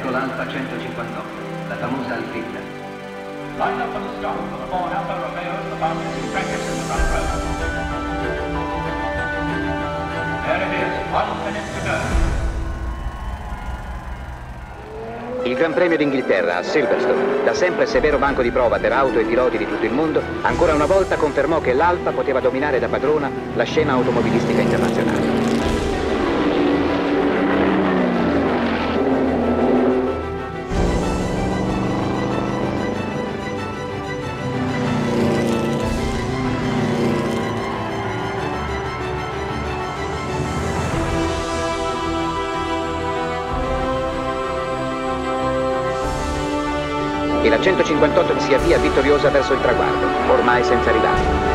Ecco l'Alfa 158, la famosa Alpina. Line up for the stop for the Ford Alfa Romeo as the fastest in practice in the front row. There it is, 1 minute to go. Il Gran Premio d'Inghilterra a Silverstone, da sempre severo banco di prova per auto e piloti di tutto il mondo, ancora una volta confermò che l'Alfa poteva dominare da padrona la scena automobilistica internazionale. E la 158 si avvia vittoriosa verso il traguardo, ormai senza rivali.